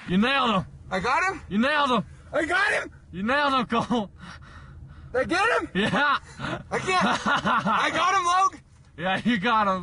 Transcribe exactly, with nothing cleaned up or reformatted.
You nailed him. I got him? You nailed him. I got him! You nailed him, Cole. Did I get him? Yeah. I can't. I got him, Logan. Yeah, you got him.